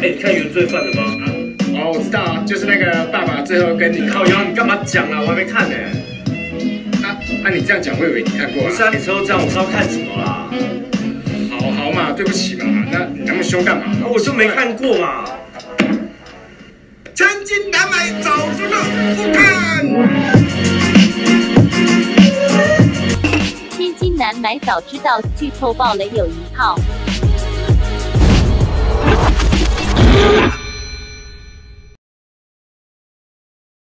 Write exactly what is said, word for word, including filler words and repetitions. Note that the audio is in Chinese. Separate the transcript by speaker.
Speaker 1: 哎，你看原罪犯了吗？啊，
Speaker 2: 哦，我知道啊，就是那个爸爸最后跟你
Speaker 1: 靠腰，你干嘛讲啊？我还没看呢。
Speaker 2: 啊啊！你这样讲，我以为你看过啊。
Speaker 1: 不是啊，每次都这样，我是要看什么啦？
Speaker 2: 好好嘛，对不起嘛，那你那么凶干嘛？
Speaker 1: 啊，我就没看过嘛。
Speaker 2: 千金难买早知道不看。
Speaker 3: 千金难买早知道，剧透爆雷有一套。